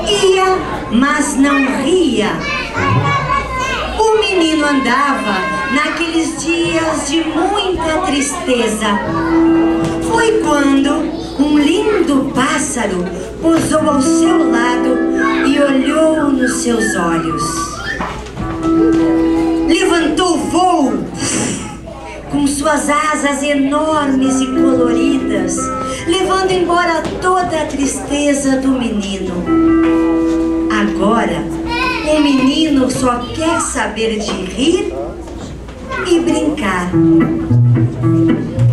Ia, mas não ria. O menino andava naqueles dias de muita tristeza. Foi quando um lindo pássaro pousou ao seu lado e olhou nos seus olhos. Levantou voo com suas asas enormes e coloridas, levando embora toda a tristeza do menino. Agora, o menino só quer saber de rir e brincar.